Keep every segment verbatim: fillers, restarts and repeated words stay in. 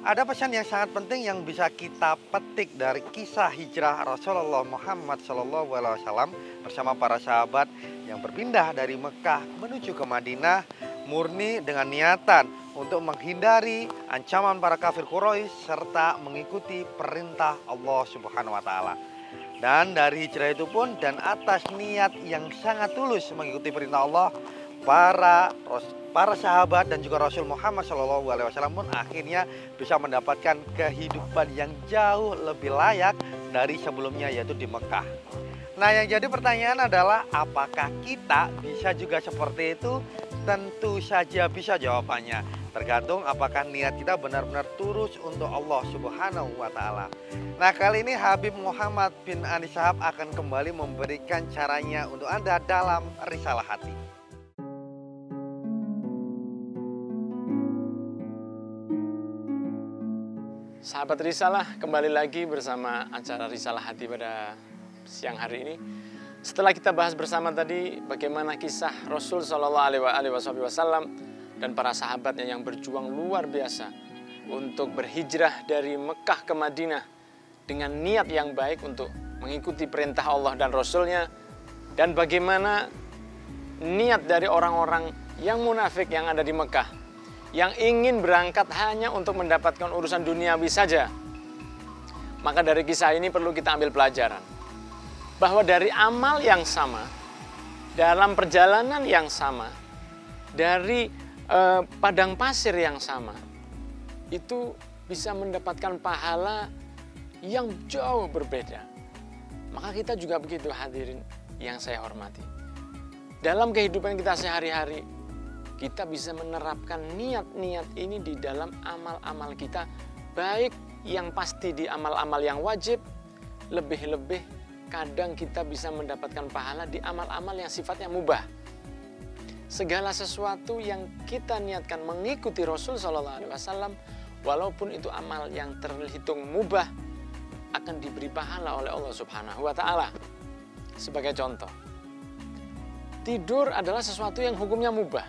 Ada pesan yang sangat penting yang bisa kita petik dari kisah hijrah Rasulullah Muhammad Shallallahu Alaihi Wasallam bersama para sahabat yang berpindah dari Mekah menuju ke Madinah murni dengan niatan untuk menghindari ancaman para kafir Quraisy serta mengikuti perintah Allah Subhanahu Wa Taala. Dan dari hijrah itu pun dan atas niat yang sangat tulus mengikuti perintah Allah, para para sahabat dan juga Rasul Muhammad Shallallahu Alaihi Wasallam pun akhirnya bisa mendapatkan kehidupan yang jauh lebih layak dari sebelumnya, yaitu di Mekah. Nah, yang jadi pertanyaan adalah apakah kita bisa juga seperti itu? Tentu saja bisa jawabannya. Tergantung apakah niat kita benar-benar tulus untuk Allah Subhanahu wa Ta'ala. Nah, kali ini Habib Muhammad bin Anies Shahab akan kembali memberikan caranya untuk Anda dalam Risalah Hati. Sahabat Risalah, kembali lagi bersama acara Risalah Hati pada siang hari ini. Setelah kita bahas bersama tadi bagaimana kisah Rasul Shallallahu Alaihi Wasallam dan para sahabatnya yang berjuang luar biasa untuk berhijrah dari Mekah ke Madinah dengan niat yang baik untuk mengikuti perintah Allah dan Rasulnya, dan bagaimana niat dari orang-orang yang munafik yang ada di Mekah yang ingin berangkat hanya untuk mendapatkan urusan duniawi saja. Maka dari kisah ini perlu kita ambil pelajaran bahwa dari amal yang sama, dalam perjalanan yang sama, dari eh, padang pasir yang sama, itu bisa mendapatkan pahala yang jauh berbeda. Maka kita juga begitu, hadirin yang saya hormati. Dalam kehidupan kita sehari-hari, kita bisa menerapkan niat-niat ini di dalam amal-amal kita, baik yang pasti di amal-amal yang wajib, lebih-lebih kadang kita bisa mendapatkan pahala di amal-amal yang sifatnya mubah. Segala sesuatu yang kita niatkan mengikuti Rasul Shallallahu Alaihi Wasallam, walaupun itu amal yang terhitung mubah, akan diberi pahala oleh Allah Subhanahu Wa Taala. Sebagai contoh, tidur adalah sesuatu yang hukumnya mubah.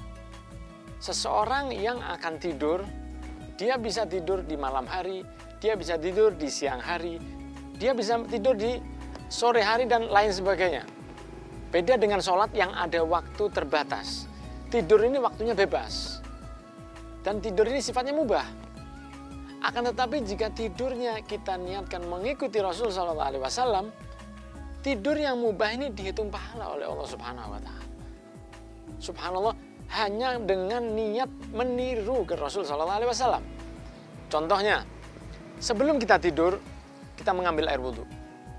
Seseorang yang akan tidur, dia bisa tidur di malam hari, dia bisa tidur di siang hari, dia bisa tidur di sore hari dan lain sebagainya. Beda dengan sholat yang ada waktu terbatas. Tidur ini waktunya bebas. Dan tidur ini sifatnya mubah. Akan tetapi jika tidurnya kita niatkan mengikuti Rasul Shallallahu Alaihi Wasallam, tidur yang mubah ini dihitung pahala oleh Allah Subhanahu Wa Taala. Subhanallah, hanya dengan niat meniru ke Rasul Shallallahu Alaihi Wasallam. Contohnya, sebelum kita tidur, kita mengambil air wudhu.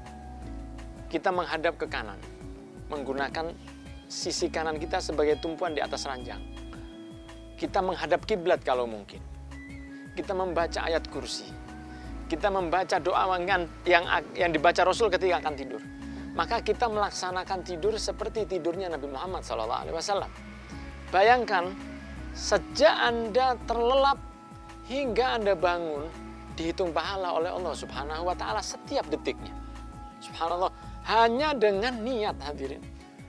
Kita menghadap ke kanan, menggunakan sisi kanan kita sebagai tumpuan di atas ranjang. Kita menghadap kiblat kalau mungkin. Kita membaca ayat kursi. Kita membaca doa yang, yang, yang dibaca Rasul ketika akan tidur. Maka kita melaksanakan tidur seperti tidurnya Nabi Muhammad shallallahu alaihi wasallam. Bayangkan, sejak Anda terlelap hingga Anda bangun, dihitung pahala oleh Allah Subhanahu Wa Taala setiap detiknya. Subhanallah, hanya dengan niat, hadirin.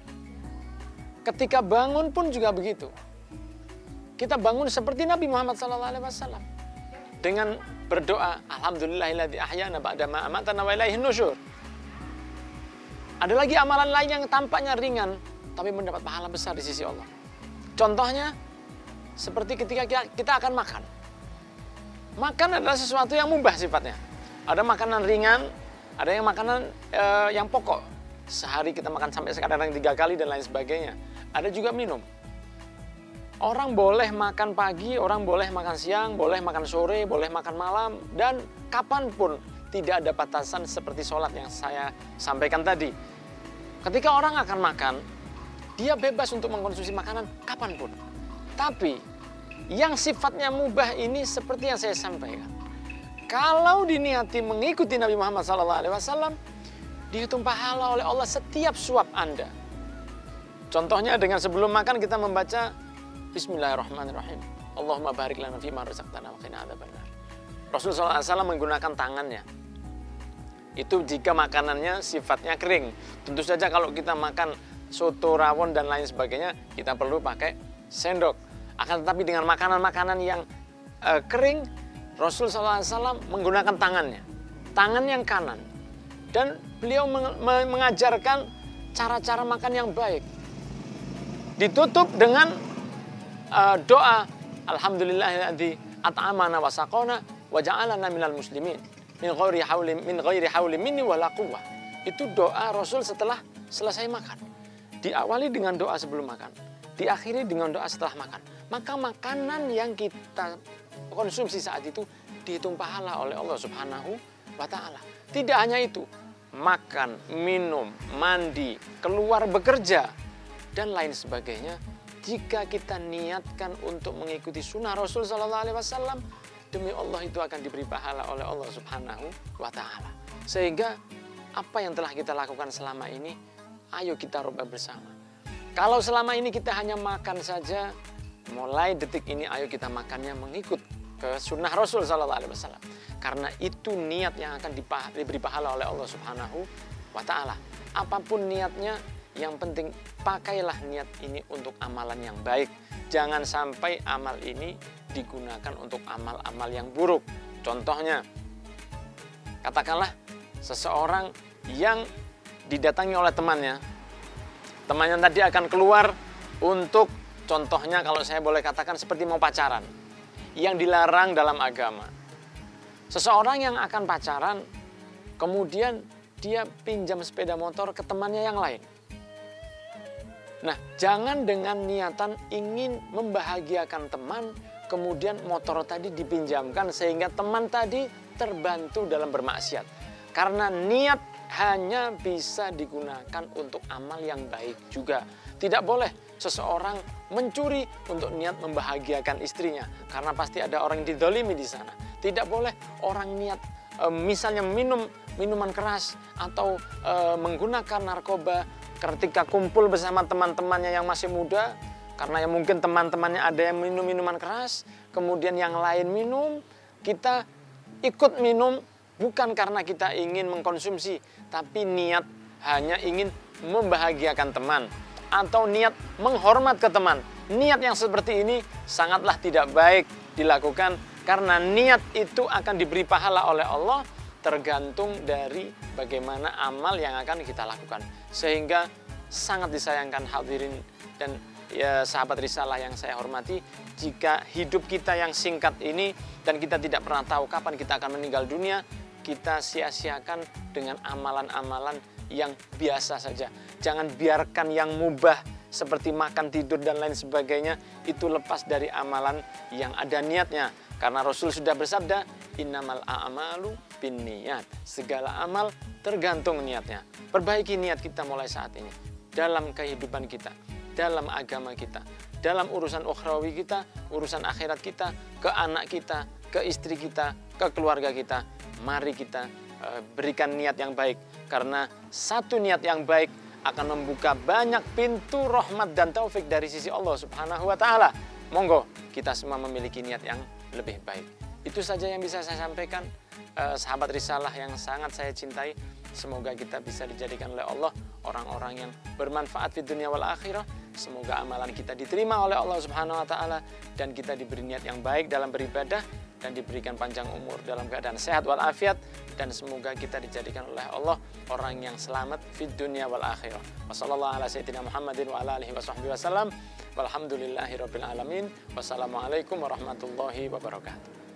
Ketika bangun pun juga begitu. Kita bangun seperti Nabi Muhammad shallallahu alaihi wasallam dengan berdoa, Alhamdulillahilladzi ahyana ba'da ma amatana wa ilaihin nusyur. Ada lagi amalan lain yang tampaknya ringan, tapi mendapat pahala besar di sisi Allah. Contohnya, seperti ketika kita akan makan. Makan adalah sesuatu yang mubah sifatnya. Ada makanan ringan, ada yang makanan e, yang pokok. Sehari kita makan sampai kadang-kadang tiga kali dan lain sebagainya. Ada juga minum. Orang boleh makan pagi, orang boleh makan siang, boleh makan sore, boleh makan malam, dan kapanpun. Tidak ada batasan seperti sholat yang saya sampaikan tadi. Ketika orang akan makan, dia bebas untuk mengkonsumsi makanan kapanpun. Tapi yang sifatnya mubah ini seperti yang saya sampaikan. Kalau diniati mengikuti Nabi Muhammad shallallahu alaihi wasallam, dihitung pahala oleh Allah setiap suap Anda. Contohnya dengan sebelum makan kita membaca Bismillahirrahmanirrahim. Allahumma barik lana fima razaqtana wa qina adzabannar. Rasul shallallahu alaihi wasallam menggunakan tangannya. Itu jika makanannya sifatnya kering. Tentu saja kalau kita makan soto, rawon, dan lain sebagainya, kita perlu pakai sendok. Akan tetapi dengan makanan-makanan yang e, kering, Rasul shallallahu alaihi wasallam menggunakan tangannya, tangan yang kanan. Dan beliau mengajarkan cara-cara makan yang baik. Ditutup dengan uh, doa, Alhamdulillahilladzi at'amana wa saqona wa ja'alana minal muslimin min ghairi hauli min ghairi hauli minni wala quwwah. Itu doa Rasul setelah selesai makan. Diawali dengan doa sebelum makan, diakhiri dengan doa setelah makan. Maka makanan yang kita konsumsi saat itu dihitung pahala oleh Allah Subhanahu wa taala. Tidak hanya itu, makan, minum, mandi, keluar bekerja dan lain sebagainya. Jika kita niatkan untuk mengikuti sunnah Rasul sallallahu alaihi wasallam, demi Allah itu akan diberi pahala oleh Allah Subhanahu wa taala. Sehingga apa yang telah kita lakukan selama ini, ayo kita rubah bersama. Kalau selama ini kita hanya makan saja, mulai detik ini ayo kita makannya mengikut ke sunnah Rasul sallallahu alaihi wasallam. Karena itu niat yang akan diberi pahala oleh Allah Subhanahu wa taala. Apapun niatnya, yang penting pakailah niat ini untuk amalan yang baik. Jangan sampai amal ini digunakan untuk amal-amal yang buruk. Contohnya, katakanlah seseorang yang didatangi oleh temannya. Temannya tadi akan keluar untuk, contohnya kalau saya boleh katakan seperti mau pacaran, yang dilarang dalam agama. Seseorang yang akan pacaran, kemudian dia pinjam sepeda motor ke temannya yang lain. Nah, jangan dengan niatan ingin membahagiakan teman, kemudian motor tadi dipinjamkan sehingga teman tadi terbantu dalam bermaksiat. Karena niat hanya bisa digunakan untuk amal yang baik juga. Tidak boleh seseorang mencuri untuk niat membahagiakan istrinya, karena pasti ada orang yang didolimi di sana. Tidak boleh orang niat e, misalnya minum minuman keras atau e, menggunakan narkoba ketika kumpul bersama teman-temannya yang masih muda, karena yang mungkin teman-temannya ada yang minum minuman keras, kemudian yang lain minum, kita ikut minum. Bukan karena kita ingin mengkonsumsi, tapi niat hanya ingin membahagiakan teman atau niat menghormat ke teman. Niat yang seperti ini sangatlah tidak baik dilakukan, karena niat itu akan diberi pahala oleh Allah tergantung dari bagaimana amal yang akan kita lakukan. Sehingga sangat disayangkan hadirin dan ya, sahabat risalah yang saya hormati, jika hidup kita yang singkat ini dan kita tidak pernah tahu kapan kita akan meninggal dunia, kita sia-siakan dengan amalan-amalan yang biasa saja. Jangan biarkan yang mubah seperti makan, tidur, dan lain sebagainya itu lepas dari amalan yang ada niatnya. Karena Rasul sudah bersabda, innamal a'malu binniyat. Segala amal tergantung niatnya. Perbaiki niat kita mulai saat ini. Dalam kehidupan kita, dalam agama kita, dalam urusan ukhrawi kita, urusan akhirat kita, ke anak kita, ke istri kita, ke keluarga kita. Mari kita uh, berikan niat yang baik, karena satu niat yang baik akan membuka banyak pintu rahmat dan taufik dari sisi Allah Subhanahu wa taala. Monggo kita semua memiliki niat yang lebih baik. Itu saja yang bisa saya sampaikan, uh, sahabat risalah yang sangat saya cintai. Semoga kita bisa dijadikan oleh Allah orang-orang yang bermanfaat di dunia wal akhirah. Semoga amalan kita diterima oleh Allah Subhanahu wa taala dan kita diberi niat yang baik dalam beribadah dan diberikan panjang umur dalam keadaan sehat walafiat, dan semoga kita dijadikan oleh Allah orang yang selamat di dunia wal akhirah. Wassallallahu ala sayyidina Muhammadin wa ala alihi washabbihi wasallam. Walhamdulillahirabbil alamin. Wassalamualaikum warahmatullahi wabarakatuh.